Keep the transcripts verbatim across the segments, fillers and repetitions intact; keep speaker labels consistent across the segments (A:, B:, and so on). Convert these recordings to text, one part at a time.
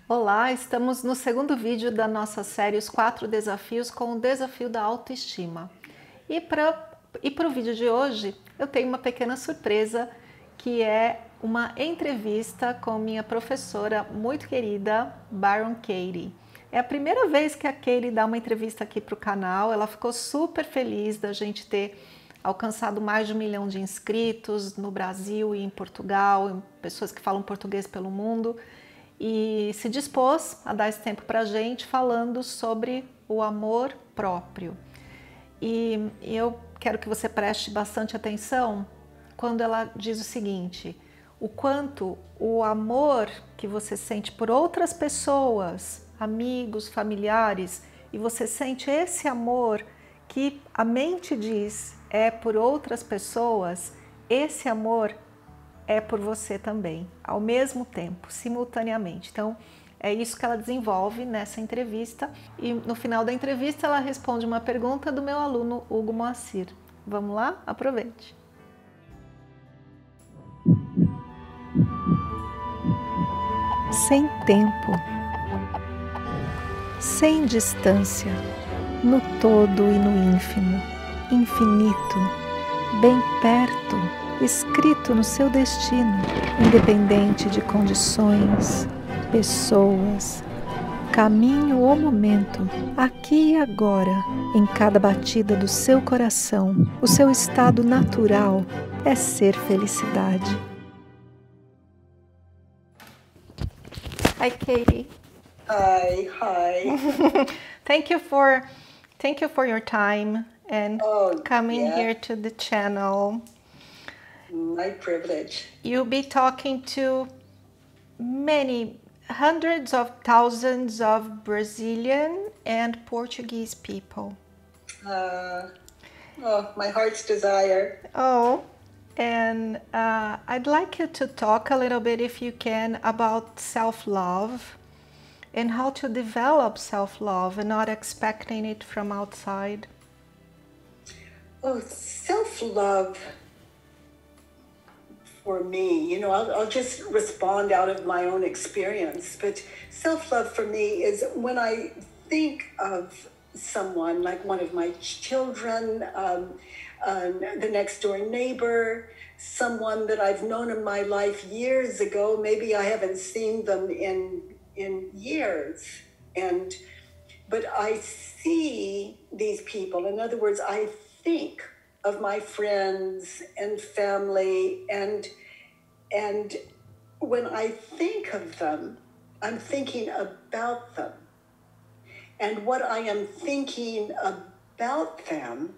A: Olá, estamos no segundo vídeo da nossa série Os Quatro Desafios com o Desafio da Autoestima. E para e para o vídeo de hoje eu tenho uma pequena surpresa, que é uma entrevista com minha professora muito querida, Byron Katie. É a primeira vez que a Katie dá uma entrevista aqui para o canal. Ela ficou super feliz da gente ter alcançado mais de um milhão de inscritos no Brasil e em Portugal, pessoas que falam português pelo mundo, e se dispôs a dar esse tempo para a gente falando sobre o amor próprio. E eu quero que você preste bastante atenção quando ela diz o seguinte: o quanto o amor que você sente por outras pessoas, amigos, familiares, e você sente esse amor que a mente diz é por outras pessoas, esse amor é por você também, ao mesmo tempo, simultaneamente. Então, é isso que ela desenvolve nessa entrevista. E no final da entrevista ela responde uma pergunta do meu aluno Hugo Moacir. Vamos lá? Aproveite! Sem tempo, sem distância, no todo e no ínfimo, infinito, bem perto, escrito no seu destino, independente de condições, pessoas, caminho ou momento, aqui e agora, em cada batida do seu coração, o seu estado natural é ser felicidade. Hi, Katie.
B: Hi, hi.
A: Thank you for, thank you for your time and
B: Oh,
A: coming
B: yeah.
A: here to the channel.
B: My privilege.
A: You'll be talking to many hundreds of thousands of Brazilian and Portuguese people.
B: Uh, oh, my heart's desire.
A: Oh, and uh, I'd like you to talk a little bit, if you can, about self-love and how to develop self-love and not expecting it from outside.
B: Oh, self-love for me, you know, I'll, I'll just respond out of my own experience, but self-love for me is when I think of someone like one of my children, um, um, the next door neighbor, someone that I've known in my life years ago. Maybe I haven't seen them in in years, and but I see these people. In other words, I think of my friends and family, and and when I think of them, I'm thinking about them. And what I am thinking about them,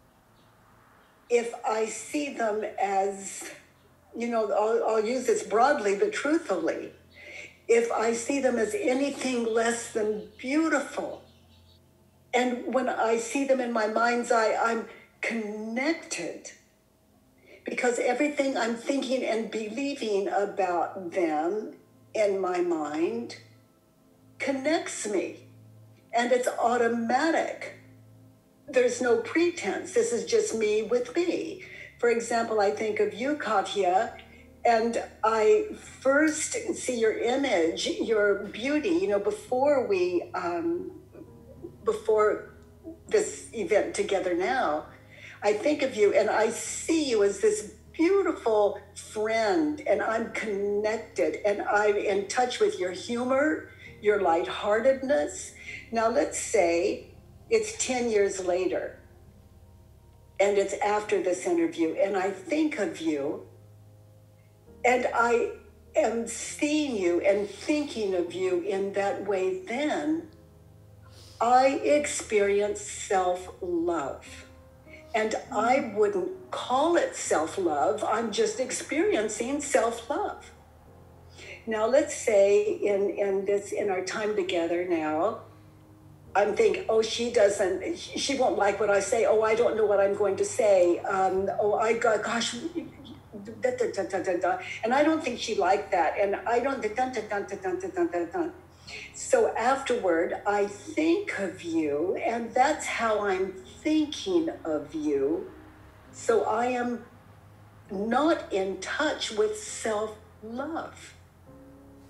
B: if I see them as, you know, I'll, I'll use this broadly, but truthfully, if I see them as anything less than beautiful, and when I see them in my mind's eye, I'm connected, because everything I'm thinking and believing about them in my mind connects me. And it's automatic. There's no pretense. This is just me with me. For example, I think of you, Katya, and I first see your image, your beauty, you know, before we, um, before this event together now, I think of you and I see you as this beautiful friend, and I'm connected and I'm in touch with your humor, your lightheartedness. Now, let's say it's ten years later and it's after this interview, and I think of you and I am seeing you and thinking of you in that way. Then I experience self-love. And I wouldn't call it self-love. I'm just experiencing self-love. Now, let's say in, in this, in our time together now, I'm thinking, oh, she doesn't, she won't like what I say. Oh, I don't know what I'm going to say. Um, oh, I got, gosh, da, da, da, da, da, da. And I don't think she liked that. And I don't, da, da, da, da, da, da, da, da. So afterward, I think of you, and that's how I'm thinking of you. So I am not in touch with self-love.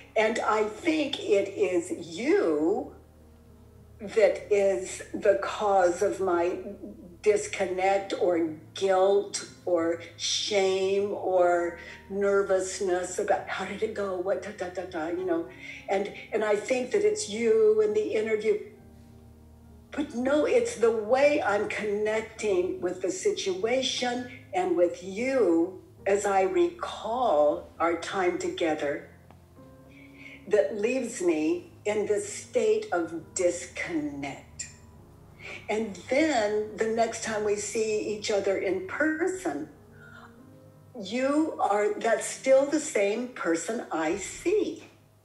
B: And I think it is you that is the cause of my disconnect or guilt or shame or nervousness about how did it go, what da da da da, you know, and and I think that it's you and the interview. But no, it's the way I'm connecting with the situation and with you as I recall our time together that leaves me in this state of disconnect. And then the next time we see each other in person, you are, that's still the same person I see.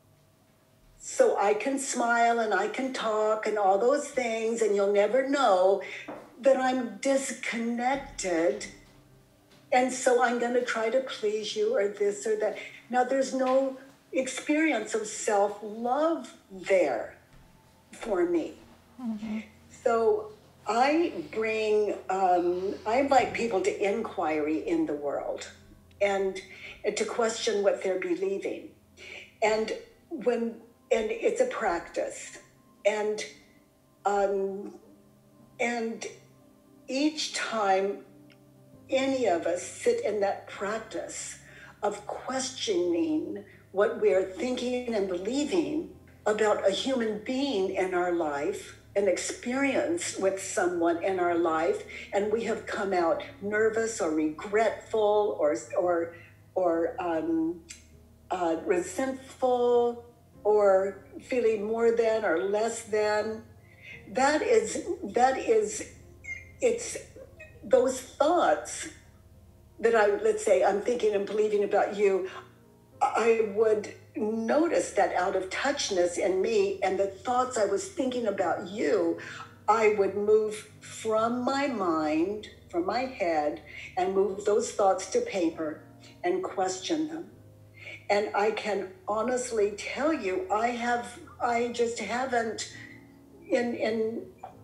B: So I can smile and I can talk and all those things, and you'll never know that I'm disconnected. And so I'm going to try to please you or this or that. Now, there's no experience of self-love there for me. Mm-hmm. So I bring, um, I invite people to inquiry in the world and, and to question what they're believing. And when, and it's a practice. And, um, and each time any of us sit in that practice of questioning what we're thinking and believing about a human being in our life, an experience with someone in our life, and we have come out nervous or regretful or or or um, uh, resentful or feeling more than or less than. That is that is it's those thoughts that I, let's say I'm thinking and believing about you, I would notice that out of touchness in me, and the thoughts I was thinking about you, I would move from my mind, from my head, and move those thoughts to paper and question them. And I can honestly tell you, I have, I just haven't, in, in,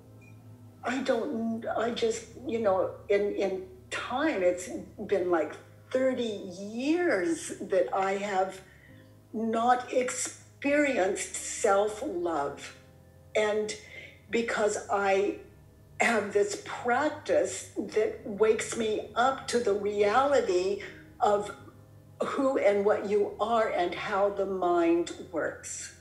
B: I don't, I just, you know, in, in time, it's been like thirty years that I have not experienced self-love. And because I have this practice that wakes me up to the reality of who and what you are and how the mind works.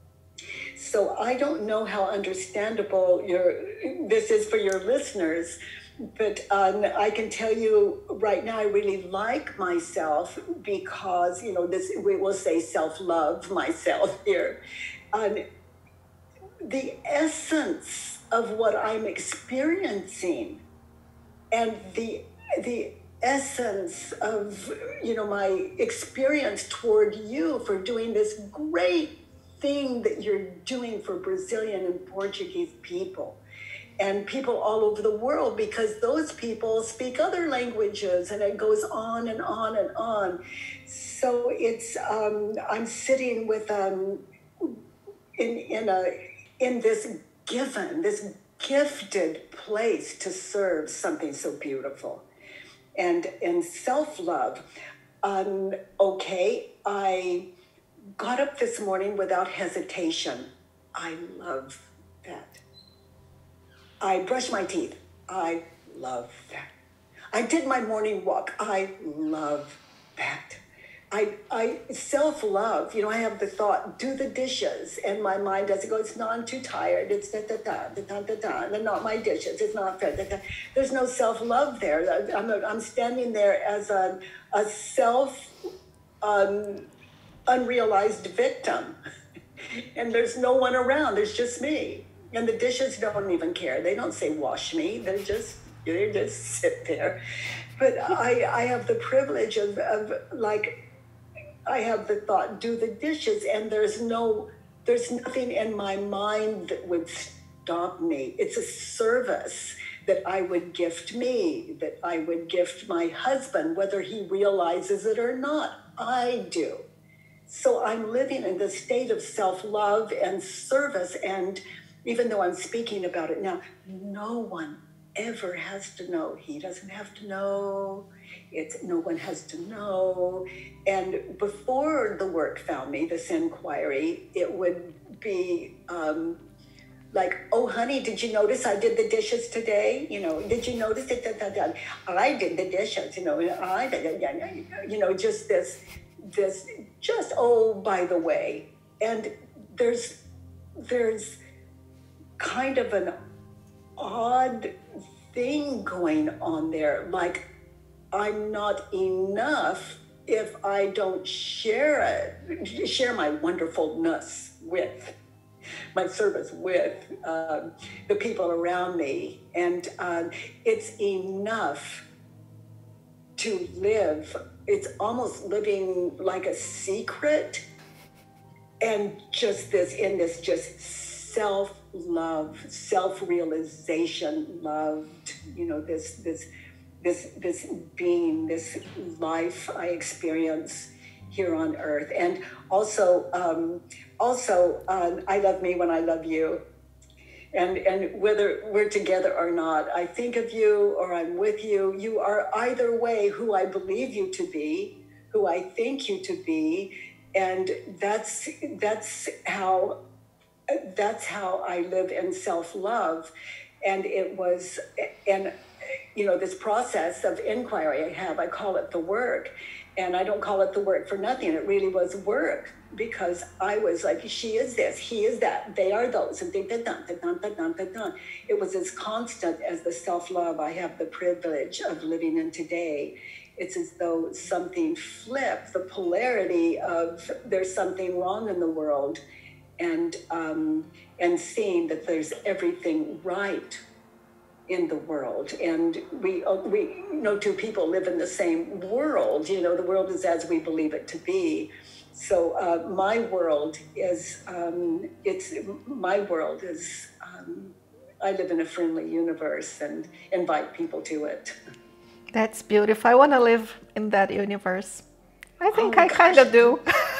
B: So I don't know how understandable your this is for your listeners, but um, I can tell you right now, I really like myself because, you know, this, we will say self-love myself here. Um, the essence of what I'm experiencing and the the essence of, you know, my experience toward you for doing this great thing that you're doing for Brazilian and Portuguese people and people all over the world, because those people speak other languages, and it goes on and on and on. So it's um, I'm sitting with um in in a in this given this gifted place to serve something so beautiful, and and self-love. Um, okay, I got up this morning without hesitation. I love that. I brushed my teeth. I love that. I did my morning walk. I love that. I, I self-love, you know, I have the thought, do the dishes. And my mind doesn't go, it's not, I'm too tired. It's da, da, da, da, da, da, da. They're not my dishes. It's not fair. Da, da. There's no self-love there. I'm, a, I'm standing there as a, a self, um, unrealized victim. And there's no one around. There's just me. And the dishes don't even care. They don't say, wash me. They just, they just sit there. But I, I have the privilege of, of like, I have the thought, do the dishes. And there's no, there's nothing in my mind that would stop me. It's a service that I would gift me, that I would gift my husband, whether he realizes it or not. I do. So I'm living in the state of self-love and service. And even though I'm speaking about it now, no one ever has to know. He doesn't have to know. It's no one has to know. And before the work found me, this inquiry, it would be um, like, oh, honey, did you notice I did the dishes today? You know, did you notice it? Da, da, da. I did the dishes, you know, I did, you know, just this, this, just, oh, by the way. And there's, there's kind of an odd thing going on there. Like, I'm not enough if I don't share it, share my wonderfulness with, my service with um, the people around me. And um, it's enough to live. It's almost living like a secret, and just this, in this just self-love, self-realization, loved, you know, this, this, this, this being, this life I experience here on earth. And also, um, also, um, I love me when I love you. And, and whether we're together or not, I think of you or I'm with you, you are either way who I believe you to be, who I think you to be. And that's, that's how, that's how I live in self-love. And it was, and you know, this process of inquiry I have, I call it the work. And I don't call it the work for nothing. It really was work, because I was like, she is this, he is that, they are those, and dun, dun, dun, dun, dun, dun, dun, dun. It was as constant as the self-love I have the privilege of living in today. It's as though something flipped, the polarity of there's something wrong in the world, and um, and seeing that there's everything right in the world. And we, we no two people live in the same world. You know, the world is as we believe it to be. So uh, my world is, um, it's, my world is, um, I live in a friendly universe and invite people to it.
A: That's beautiful. I want to live in that universe. I think
B: oh,
A: I kind of do.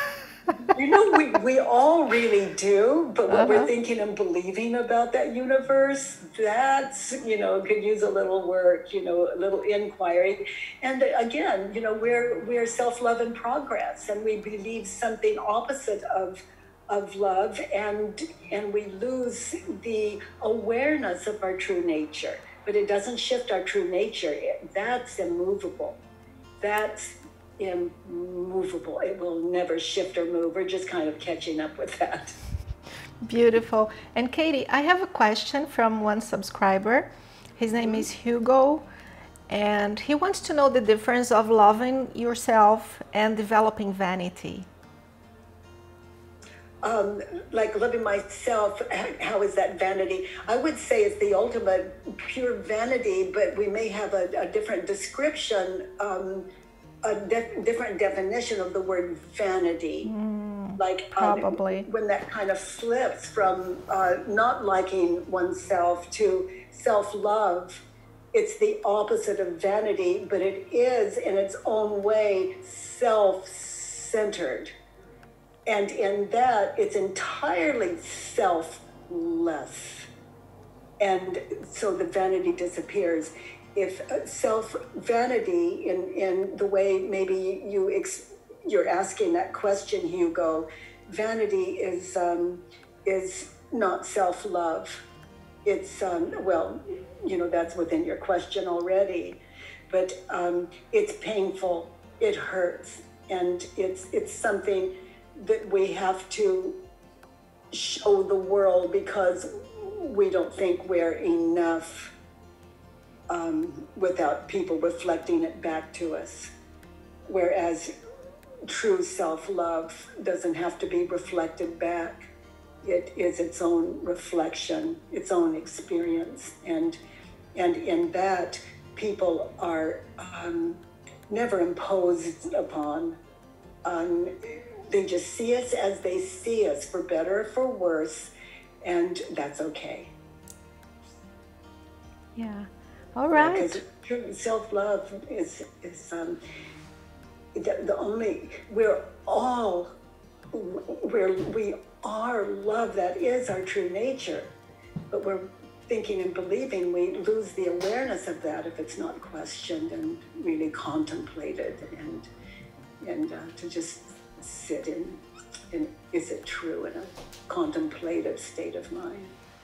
B: You know, we, we all really do, but what
A: uh-huh.
B: we're thinking and believing about that universe, that's, you know, could use a little work, you know, a little inquiry. And again, you know, we're, we're self-love in progress, and we believe something opposite of, of love, and, and we lose the awareness of our true nature. But it doesn't shift our true nature. It, that's immovable. That's immovable. It will never shift or move. We're just kind of catching up with that.
A: Beautiful. And Katie, I have a question from one subscriber. His name is Hugo, and he wants to know the difference of loving yourself and developing vanity.
B: Um, like loving myself, how is that vanity? I would say it's the ultimate pure vanity, but we may have a, a different description, um, a de- different definition of the word vanity.
A: Mm,
B: like
A: probably.
B: Um, when that kind of flips from uh, not liking oneself to self-love, it's the opposite of vanity, but it is in its own way self-centered. And in that, it's entirely selfless. And so the vanity disappears. If self-vanity, in, in the way maybe you ex- you're asking that question, Hugo, vanity is, um, is not self-love. It's, um, well, you know, that's within your question already. But um, it's painful, it hurts, and it's it's something that we have to show the world because we don't think we're enough um, without people reflecting it back to us. Whereas true self-love doesn't have to be reflected back. It is its own reflection, its own experience. And, and in that, people are um, never imposed upon. Um, They just see us as they see us, for better or for worse, and that's okay.
A: Yeah. All right.
B: Because true self-love is is um, the, the only we're all we're we are love. That is our true nature, but we're thinking and believing, we lose the awareness of that if it's not questioned and really contemplated, and and uh, to just sit in, in, is it true, in a contemplative state of mind.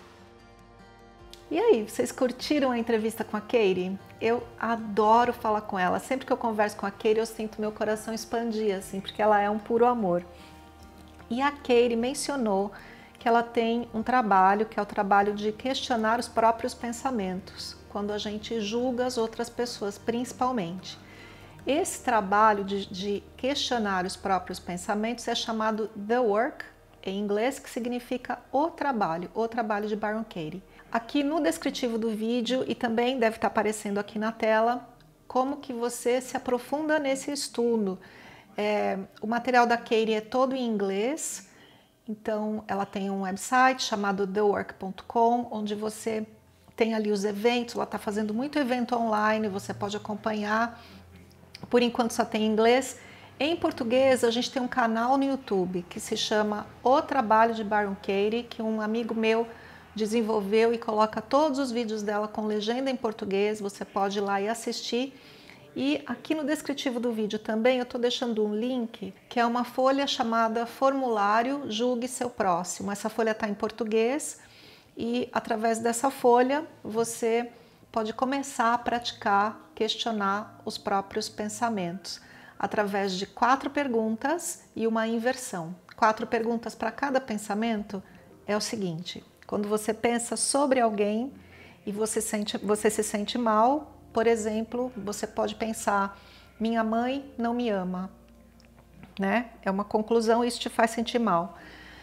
A: E aí, vocês curtiram a entrevista com a Katie? Eu adoro falar com ela. Sempre que eu converso com a Katie, eu sinto meu coração expandir, assim, porque ela é um puro amor. E a Katie mencionou que ela tem um trabalho, que é o trabalho de questionar os próprios pensamentos, quando a gente julga as outras pessoas, principalmente. Esse trabalho de, de questionar os próprios pensamentos é chamado The Work, em inglês, que significa o trabalho, o trabalho de Byron Katie. Aqui no descritivo do vídeo, e também deve estar aparecendo aqui na tela, como que você se aprofunda nesse estudo. É, o material da Katie é todo em inglês, então ela tem um website chamado the work ponto com, onde você tem ali os eventos, ela está fazendo muito evento online, você pode acompanhar. Por enquanto só tem em inglês. Em português, a gente tem um canal no YouTube que se chama O Trabalho de Byron Katie, que um amigo meu desenvolveu e coloca todos os vídeos dela com legenda em português, você pode ir lá e assistir. E aqui no descritivo do vídeo também eu estou deixando um link, que é uma folha chamada Formulário Julgue Seu Próximo. Essa folha está em português e através dessa folha você pode começar a praticar, questionar os próprios pensamentos, através de quatro perguntas e uma inversão. Quatro perguntas para cada pensamento é o seguinte: quando você pensa sobre alguém e você, sente, você se sente mal, por exemplo, você pode pensar, minha mãe não me ama, né? É uma conclusão, isso te faz sentir mal.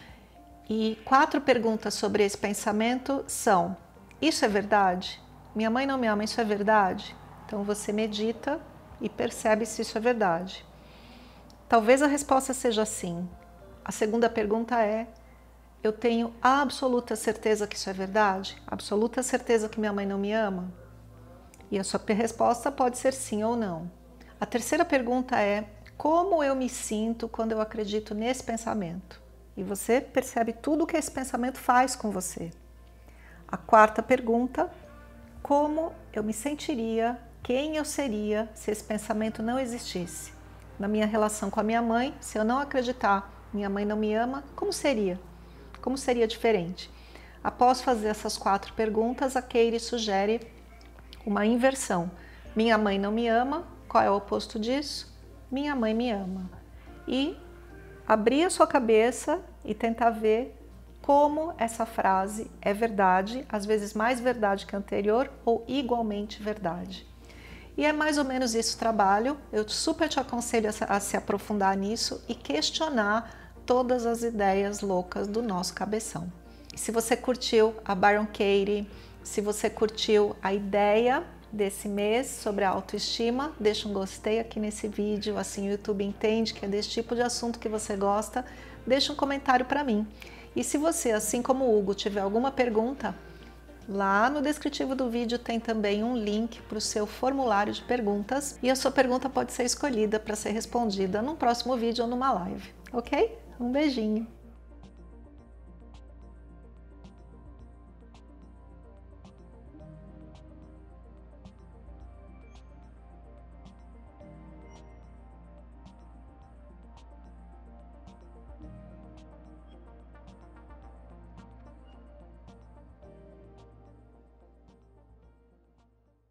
A: E quatro perguntas sobre esse pensamento são, isso é verdade? Minha mãe não me ama, isso é verdade? Então você medita e percebe se isso é verdade. Talvez a resposta seja sim. A segunda pergunta é, eu tenho absoluta certeza que isso é verdade? Absoluta certeza que minha mãe não me ama? E a sua resposta pode ser sim ou não. A terceira pergunta é, como eu me sinto quando eu acredito nesse pensamento? E você percebe tudo o que esse pensamento faz com você. A quarta pergunta, como eu me sentiria, quem eu seria se esse pensamento não existisse? Na minha relação com a minha mãe, se eu não acreditar, minha mãe não me ama, como seria? Como seria diferente? Após fazer essas quatro perguntas, a Katie sugere uma inversão. Minha mãe não me ama, qual é o oposto disso? Minha mãe me ama. E abrir a sua cabeça e tentar ver como essa frase é verdade, às vezes mais verdade que a anterior ou igualmente verdade. E é mais ou menos isso o trabalho. Eu super te aconselho a, a se aprofundar nisso e questionar todas as ideias loucas do nosso cabeção. E se você curtiu a Byron Katie, se você curtiu a ideia desse mês sobre a autoestima, deixa um gostei aqui nesse vídeo, assim o YouTube entende que é desse tipo de assunto que você gosta, deixa um comentário para mim. E se você, assim como o Hugo, tiver alguma pergunta, lá no descritivo do vídeo tem também um link para o seu formulário de perguntas e a sua pergunta pode ser escolhida para ser respondida num próximo vídeo ou numa live, ok? Um beijinho!